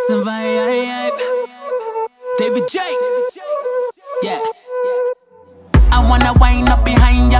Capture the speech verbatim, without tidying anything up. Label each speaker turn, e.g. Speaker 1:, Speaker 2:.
Speaker 1: Some vibe. David J. Yeah. I wanna wind up behind ya.